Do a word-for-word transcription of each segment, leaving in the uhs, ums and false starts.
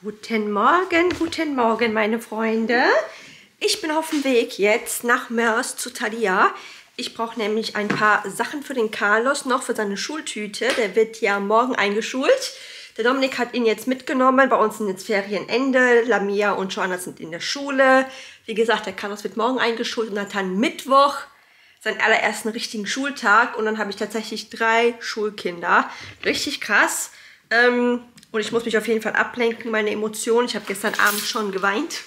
Guten Morgen, guten Morgen, meine Freunde. Ich bin auf dem Weg jetzt nach Mörs zu Thalia. Ich brauche nämlich ein paar Sachen für den Carlos, noch für seine Schultüte. Der wird ja morgen eingeschult. Der Dominik hat ihn jetzt mitgenommen. Bei uns sind jetzt Ferienende. Lamia und Joanna sind in der Schule. Wie gesagt, der Carlos wird morgen eingeschult und hat dann Mittwoch seinen allerersten richtigen Schultag. Und dann habe ich tatsächlich drei Schulkinder. Richtig krass. Ähm... Und ich muss mich auf jeden Fall ablenken, meine Emotionen. Ich habe gestern Abend schon geweint.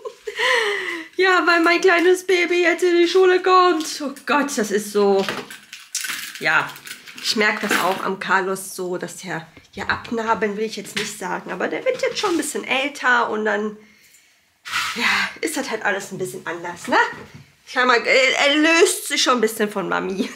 Ja, weil mein kleines Baby jetzt in die Schule kommt. Oh Gott, das ist so... Ja, ich merke das auch am Carlos so, dass der... Ja, abnabeln will ich jetzt nicht sagen. Aber der wird jetzt schon ein bisschen älter und dann... Ja, ist das halt alles ein bisschen anders, ne? Ich sag mal, er löst sich schon ein bisschen von Mami.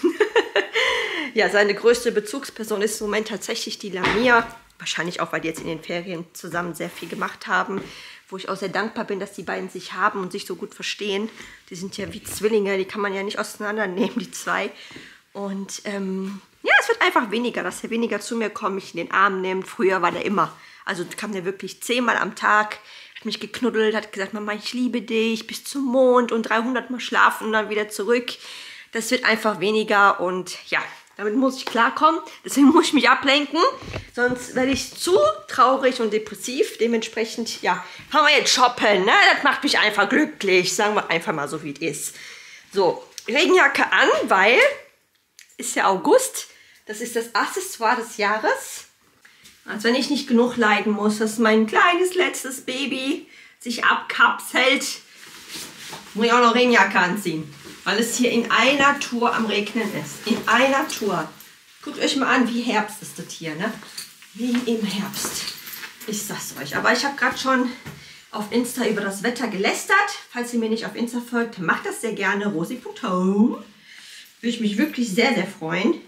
Ja, seine größte Bezugsperson ist im Moment tatsächlich die Lamia. Wahrscheinlich auch, weil die jetzt in den Ferien zusammen sehr viel gemacht haben. Wo ich auch sehr dankbar bin, dass die beiden sich haben und sich so gut verstehen. Die sind ja wie Zwillinge, die kann man ja nicht auseinandernehmen, die zwei. Und ähm, ja, es wird einfach weniger, dass er weniger zu mir kommt, mich in den Arm nimmt. Früher war der immer. Also kam der wirklich zehnmal am Tag, hat mich geknuddelt, hat gesagt, Mama, ich liebe dich, bis zum Mond und dreihundert Mal schlafen und dann wieder zurück. Das wird einfach weniger und ja, damit muss ich klarkommen. Deswegen muss ich mich ablenken. Sonst werde ich zu traurig und depressiv. Dementsprechend, ja, fahren wir jetzt shoppen. Ne? Das macht mich einfach glücklich. Sagen wir einfach mal so, wie es ist. So, Regenjacke an, weil ist ja August. Das ist das Accessoire des Jahres. Als wenn ich nicht genug leiden muss, dass mein kleines letztes Baby sich abkapselt, muss ich auch noch Regenjacke anziehen. Weil es hier in einer Tour am Regnen ist. In einer Tour. Guckt euch mal an, wie Herbst ist das hier, ne? Wie im Herbst. Ich sag's euch. Aber ich habe gerade schon auf Insta über das Wetter gelästert. Falls ihr mir nicht auf Insta folgt, macht das sehr gerne. rosi punkt home. Würde ich mich wirklich sehr, sehr freuen.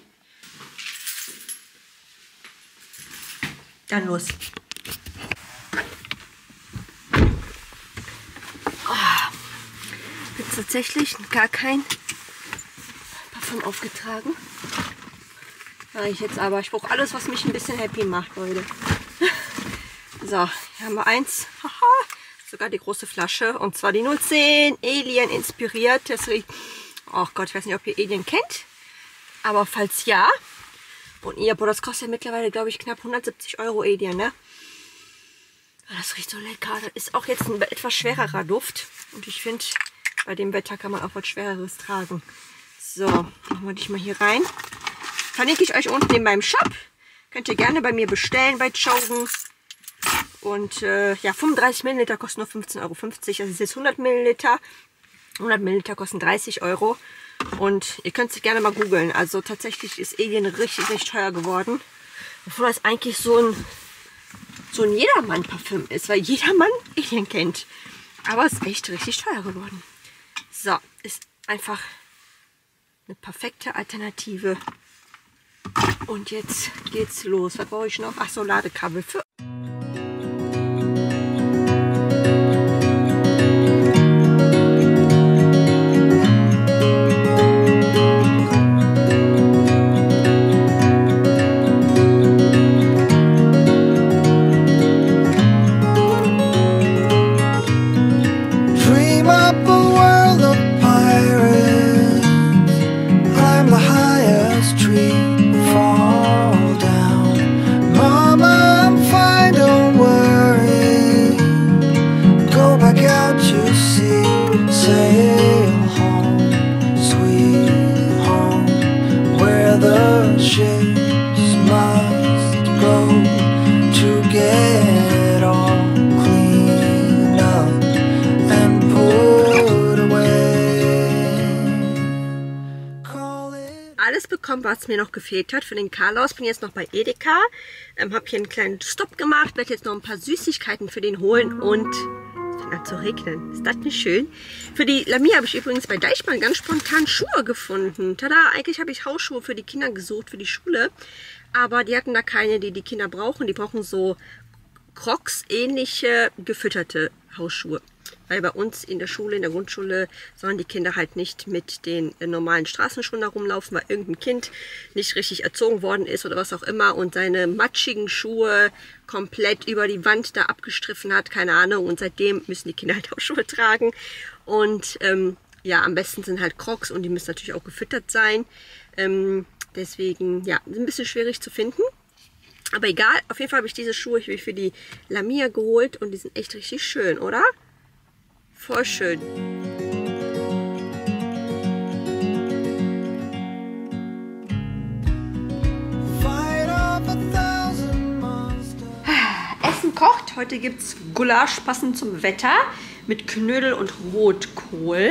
Dann los. Tatsächlich gar kein Parfum aufgetragen. Mache ich jetzt aber. Ich brauche alles, was mich ein bisschen happy macht, Leute. So, hier haben wir eins. Haha, sogar die große Flasche. Und zwar die null zehn Alien inspiriert. Das riecht, oh Gott, ich weiß nicht, ob ihr Alien kennt. Aber falls ja. Und ihr, boah, das kostet ja mittlerweile, glaube ich, knapp hundertsiebzig Euro Alien, ne? Das riecht so lecker. Das ist auch jetzt ein etwas schwererer Duft. Und ich finde, bei dem Wetter kann man auch was Schwereres tragen. So, machen wir dich mal hier rein. Verlinke ich euch unten in meinem Shop. Könnt ihr gerne bei mir bestellen bei Chosen. Und äh, ja, fünfunddreißig Milliliter kosten nur fünfzehn Euro fünfzig. Das ist jetzt hundert Milliliter. hundert Milliliter kosten dreißig Euro. Und ihr könnt es gerne mal googeln. Also tatsächlich ist Alien richtig, richtig teuer geworden. Obwohl das eigentlich so ein, so ein Jedermann-Parfüm ist. Weil jedermann Alien kennt. Aber es ist echt richtig teuer geworden. So, ist einfach eine perfekte Alternative. Und jetzt geht's los. Was brauche ich noch? Ach so, Ladekabel für... Alles bekommen, was mir noch gefehlt hat für den Carlos. Bin jetzt noch bei Edeka. Ähm, habe hier einen kleinen Stopp gemacht. Werde jetzt noch ein paar Süßigkeiten für den holen. Und es fängt an zu regnen. Ist das nicht schön? Für die Lamia habe ich übrigens bei Deichmann ganz spontan Schuhe gefunden. Tada! Eigentlich habe ich Hausschuhe für die Kinder gesucht, für die Schule. Aber die hatten da keine, die die Kinder brauchen. Die brauchen so Crocs-ähnliche gefütterte Hausschuhe. Weil bei uns in der Schule, in der Grundschule, sollen die Kinder halt nicht mit den äh, normalen Straßenschuhen herumlaufen, weil irgendein Kind nicht richtig erzogen worden ist oder was auch immer und seine matschigen Schuhe komplett über die Wand da abgestriffen hat, keine Ahnung. Und seitdem müssen die Kinder halt Hausschuhe tragen. Und ähm, ja, am besten sind halt Crocs und die müssen natürlich auch gefüttert sein. Ähm, deswegen, ja, sind ein bisschen schwierig zu finden. Aber egal, auf jeden Fall habe ich diese Schuhe für die Lamia geholt und die sind echt richtig schön, oder? Voll schön. Essen kocht. Heute gibt es Gulasch passend zum Wetter mit Knödel und Rotkohl.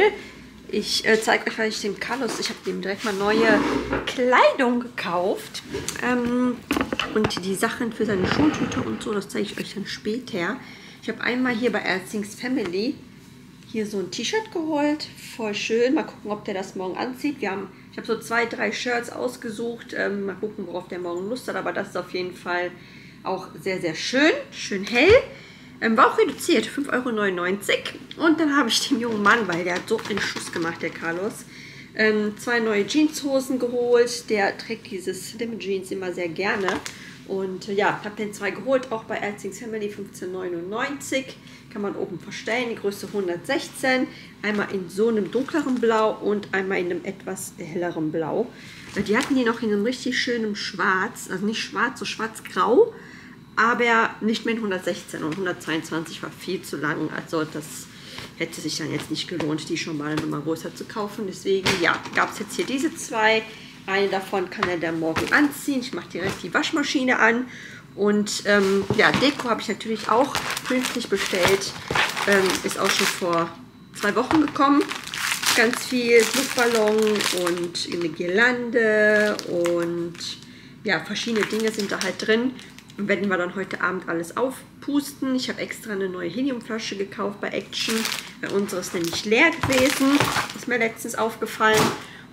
Ich äh, zeige euch, weil ich dem Carlos, ich habe dem direkt mal neue Kleidung gekauft. Ähm, und die Sachen für seine Schultüte und so, das zeige ich euch dann später. Ich habe einmal hier bei Erzings Family hier so ein T-Shirt geholt. Voll schön. Mal gucken, ob der das morgen anzieht. Wir haben, ich habe so zwei, drei Shirts ausgesucht. Ähm, mal gucken, worauf der morgen Lust hat. Aber das ist auf jeden Fall auch sehr, sehr schön. Schön hell. Ähm, war auch reduziert, fünf Euro neunundneunzig. Und dann habe ich dem jungen Mann, weil der hat so einen Schuss gemacht, der Carlos, ähm, zwei neue Jeanshosen geholt. Der trägt diese Slim Jeans immer sehr gerne. Und äh, ja, habe den zwei geholt, auch bei Erzings Family, fünfzehn neunundneunzig. Kann man oben verstellen, die Größe hundertsechzehn. Einmal in so einem dunkleren Blau und einmal in einem etwas helleren Blau. Die hatten die noch in einem richtig schönen Schwarz, also nicht schwarz, so schwarz-grau, aber nicht mehr in hundertsechzehn und hundertzweiundzwanzig war viel zu lang. Also das hätte sich dann jetzt nicht gelohnt, die schon mal eine Nummer größer zu kaufen. Deswegen, ja, gab es jetzt hier diese zwei. Eine davon kann er dann morgen anziehen. Ich mache direkt die Waschmaschine an. Und ähm, ja, Deko habe ich natürlich auch pünktlich bestellt. Ähm, ist auch schon vor zwei Wochen gekommen. Ganz viel Luftballon und eine Girlande und ja, verschiedene Dinge sind da halt drin. Und werden wir dann heute Abend alles aufpusten. Ich habe extra eine neue Heliumflasche gekauft bei Action. Bei unserer ist nämlich leer gewesen. Ist mir letztens aufgefallen.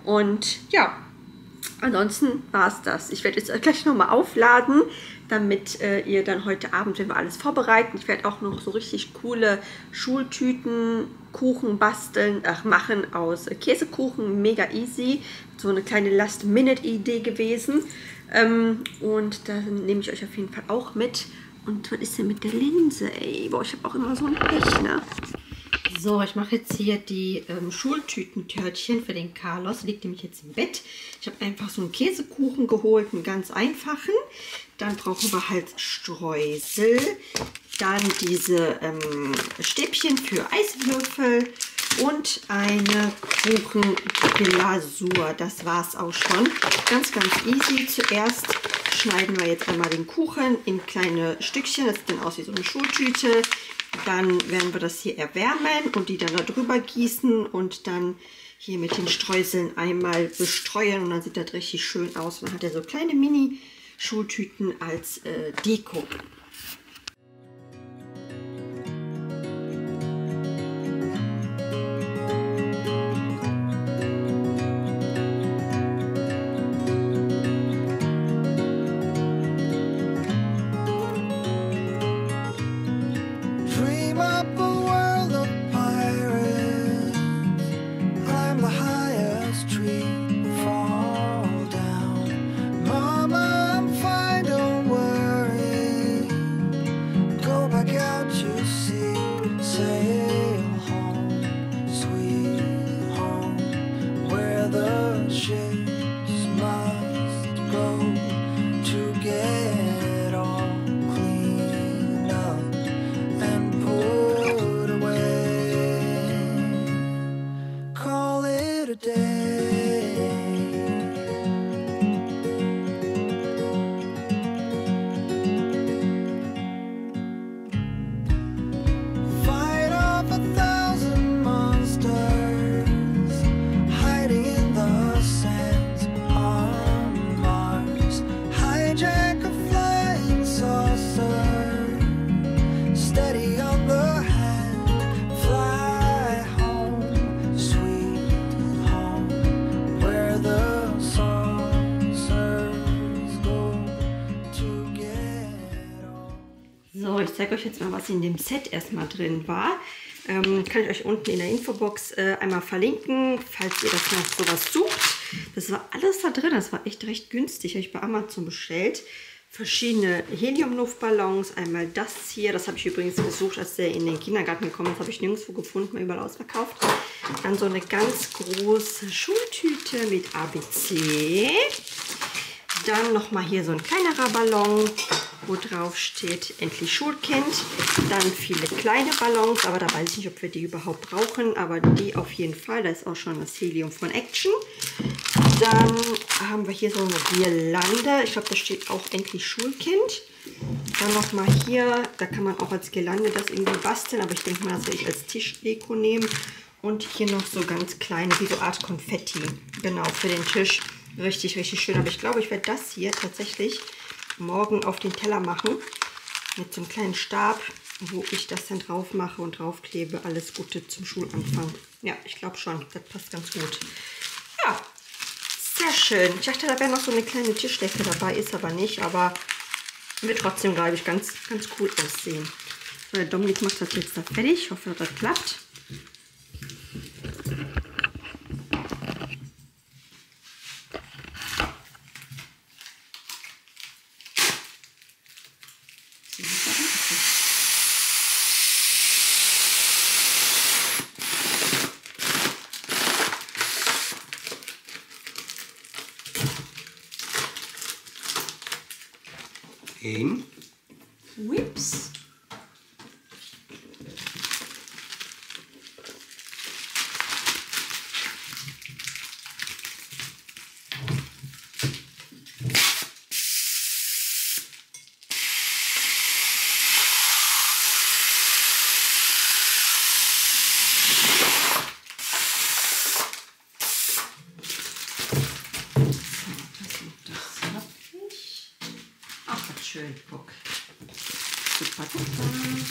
Und ja, ansonsten war es das. Ich werde jetzt gleich nochmal aufladen, damit äh, ihr dann heute Abend, wenn wir alles vorbereiten, ich werde auch noch so richtig coole Schultüten, Kuchen basteln, ach, machen aus Käsekuchen, mega easy. So eine kleine Last-Minute-Idee gewesen. Ähm, und da nehme ich euch auf jeden Fall auch mit. Und was ist denn mit der Linse, ey? Boah, ich habe auch immer so ein Pech, ne? So, ich mache jetzt hier die ähm, Schultütentörtchen für den Carlos. Liegt nämlich jetzt im Bett. Ich habe einfach so einen Käsekuchen geholt, einen ganz einfachen. Dann brauchen wir halt Streusel. Dann diese ähm, Stäbchen für Eiswürfel und eine Kuchenglasur. Das war es auch schon. Ganz, ganz easy. Zuerst schneiden wir jetzt einmal den Kuchen in kleine Stückchen. Das sieht dann aus wie so eine Schultüte. Dann werden wir das hier erwärmen und die dann da drüber gießen und dann hier mit den Streuseln einmal bestreuen. Und dann sieht das richtig schön aus. Und dann hat er so kleine Mini-Schultüten als äh, Deko. So, ich zeige euch jetzt mal, was in dem Set erstmal drin war. Ähm, kann ich euch unten in der Infobox äh, einmal verlinken, falls ihr das noch sowas sucht. Das war alles da drin, das war echt recht günstig. Habe ich bei Amazon bestellt. Verschiedene Heliumluftballons, einmal das hier, das habe ich übrigens gesucht, als der in den Kindergarten gekommen ist, habe ich nirgendwo gefunden, mal überall ausverkauft. Dann so eine ganz große Schultüte mit A B C. Dann nochmal hier so ein kleinerer Ballon, wo drauf steht, endlich Schulkind. Dann viele kleine Ballons, aber da weiß ich nicht, ob wir die überhaupt brauchen, aber die auf jeden Fall. Da ist auch schon das Helium von Action. Dann haben wir hier so eine Girlande. Ich glaube, da steht auch endlich Schulkind. Dann nochmal hier, da kann man auch als Girlande das irgendwie basteln, aber ich denke mal, das werde ich als Tischdeko nehmen. Und hier noch so ganz kleine, wie so Art Konfetti. Genau, für den Tisch. Richtig, richtig schön. Aber ich glaube, ich werde das hier tatsächlich morgen auf den Teller machen. Mit so einem kleinen Stab, wo ich das dann drauf mache und draufklebe. Alles Gute zum Schulanfang. Ja, ich glaube schon. Das passt ganz gut. Ja, sehr schön. Ich dachte, da wäre noch so eine kleine Tischdecke dabei. Ist aber nicht. Aber wird trotzdem, glaube ich, ganz, ganz cool aussehen. So, der Dominik macht das jetzt da fertig. Ich hoffe, das klappt. In. Whips. Schön, guck. Super, super.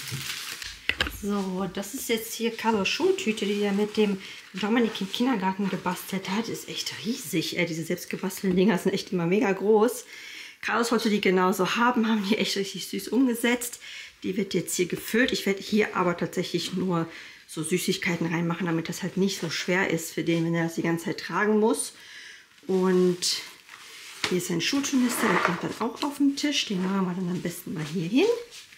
So, das ist jetzt hier Carlos Schultüte, die er mit dem Dominik im Kindergarten gebastelt hat. Ist echt riesig. Ey, diese selbstgebastelten Dinger sind echt immer mega groß. Carlos wollte die genauso haben, haben die echt richtig süß umgesetzt. Die wird jetzt hier gefüllt. Ich werde hier aber tatsächlich nur so Süßigkeiten reinmachen, damit das halt nicht so schwer ist für den, wenn er das die ganze Zeit tragen muss. Und hier ist ein Schuhturnister, der kommt dann auch auf den Tisch. Den machen wir dann am besten mal hier hin.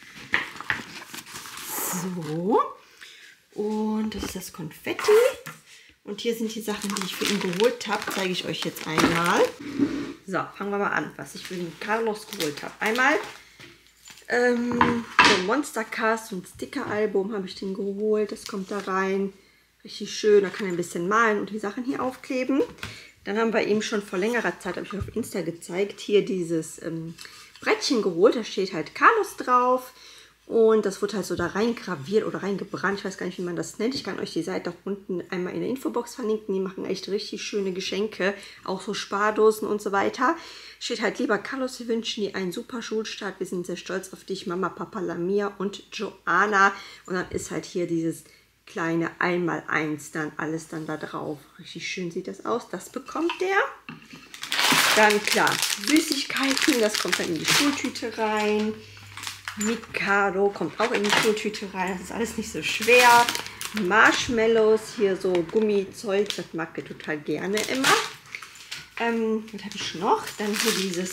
So. Und das ist das Konfetti. Und hier sind die Sachen, die ich für ihn geholt habe. Zeige ich euch jetzt einmal. So, fangen wir mal an, was ich für den Carlos geholt habe. Einmal ähm, so ein Monster Cast, so ein Sticker-Album habe ich den geholt. Das kommt da rein. Richtig schön. Da kann er ein bisschen malen und die Sachen hier aufkleben. Dann haben wir eben schon vor längerer Zeit, habe ich auf Insta gezeigt, hier dieses ähm, Brettchen geholt. Da steht halt Carlos drauf. Und das wurde halt so da rein graviert oder reingebrannt. Ich weiß gar nicht, wie man das nennt. Ich kann euch die Seite auch unten einmal in der Infobox verlinken. Die machen echt richtig schöne Geschenke. Auch so Spardosen und so weiter. Steht halt, lieber Carlos, wir wünschen dir einen super Schulstart. Wir sind sehr stolz auf dich, Mama, Papa, Lamia und Joanna. Und dann ist halt hier dieses kleine eins mal eins dann alles dann da drauf. Richtig schön sieht das aus. Das bekommt der. Dann klar, Süßigkeiten. Das kommt dann in die Schultüte rein. Mikado kommt auch in die Schultüte rein. Das ist alles nicht so schwer. Marshmallows, hier so Gummizeug. Das mag ich total gerne immer. Ähm, was habe ich noch? Dann hier dieses,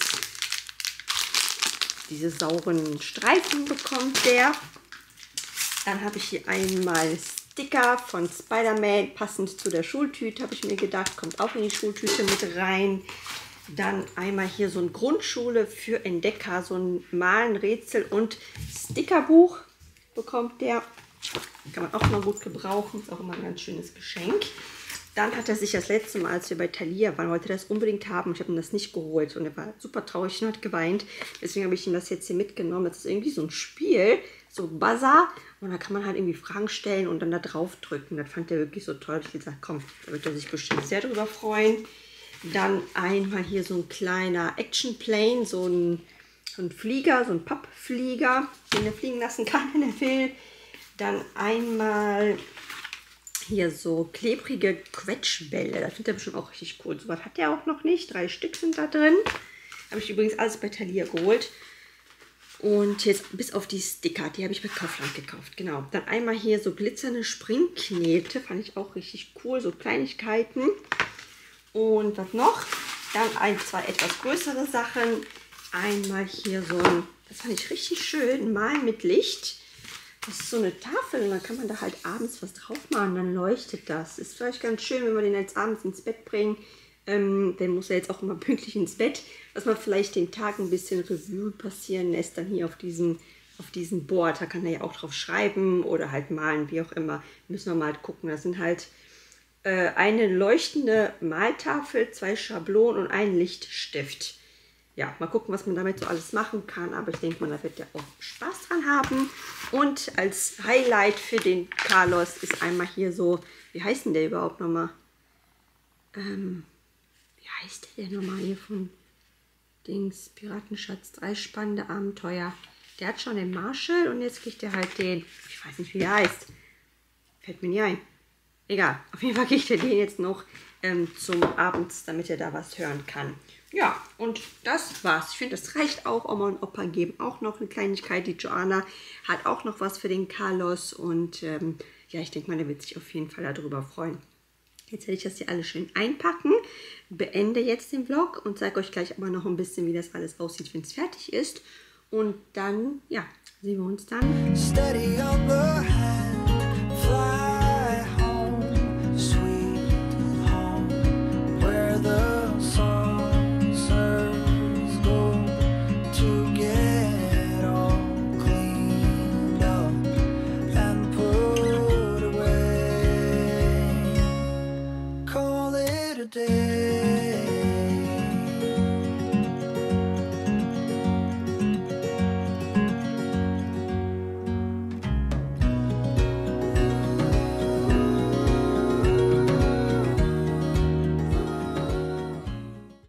diese sauren Streifen bekommt der. Dann habe ich hier einmal Sticker von Spider-Man, passend zu der Schultüte, habe ich mir gedacht. Kommt auch in die Schultüte mit rein. Dann einmal hier so ein Grundschule für Entdecker, so ein Malen, Rätsel und Stickerbuch bekommt der. Kann man auch mal gut gebrauchen, ist auch immer ein ganz schönes Geschenk. Dann hat er sich das letzte Mal, als wir bei Thalia waren, wollte er das unbedingt haben. Ich habe ihm das nicht geholt und er war super traurig und hat geweint. Deswegen habe ich ihm das jetzt hier mitgenommen. Das ist irgendwie so ein Spiel, so Buzzer. Und da kann man halt irgendwie Fragen stellen und dann da drauf drücken. Das fand er wirklich so toll. Ich habe gesagt, komm, da wird er sich bestimmt sehr drüber freuen. Dann einmal hier so ein kleiner Action Plane, so ein, so ein Flieger, so ein Pappflieger, den er fliegen lassen kann, wenn er will. Dann einmal hier so klebrige Quetschbälle. Das findet er bestimmt auch richtig cool. So was hat er auch noch nicht. Drei Stück sind da drin. Habe ich übrigens alles bei Thalia geholt. Und jetzt bis auf die Sticker, die habe ich bei Kaufland gekauft. Genau. Dann einmal hier so glitzernde Springknete, fand ich auch richtig cool. So Kleinigkeiten. Und was noch? Dann ein, zwei etwas größere Sachen. Einmal hier so ein, das fand ich richtig schön, Malen mit Licht. Das ist so eine Tafel und dann kann man da halt abends was drauf machen, dann leuchtet das. Ist vielleicht ganz schön, wenn wir den jetzt abends ins Bett bringen. Ähm, der muss ja jetzt auch immer pünktlich ins Bett, dass man vielleicht den Tag ein bisschen Revue passieren lässt, dann hier auf diesem, auf diesem Board. Da kann er ja auch drauf schreiben oder halt malen, wie auch immer. Müssen wir mal gucken. Das sind halt äh, eine leuchtende Maltafel, zwei Schablonen und ein Lichtstift. Ja, mal gucken, was man damit so alles machen kann. Aber ich denke mal, da wird er auch Spaß dran haben. Und als Highlight für den Carlos ist einmal hier so, wie heißt denn der überhaupt nochmal? Ähm, wie heißt der denn nochmal hier von Dings? Piratenschatz, drei spannende Abenteuer. Der hat schon den Marshall und jetzt kriegt er halt den, ich weiß nicht, wie der heißt. Fällt mir nie ein. Egal, auf jeden Fall kriegt er den jetzt noch ähm, zum Abends, damit er da was hören kann. Ja, und das war's. Ich finde, das reicht auch. Oma und Opa geben auch noch eine Kleinigkeit. Die Joanna hat auch noch was für den Carlos. Und ähm, ja, ich denke mal, der wird sich auf jeden Fall darüber freuen. Jetzt werde ich das hier alles schön einpacken. Beende jetzt den Vlog und zeige euch gleich aber noch ein bisschen, wie das alles aussieht, wenn es fertig ist. Und dann, ja, sehen wir uns dann. Steady on the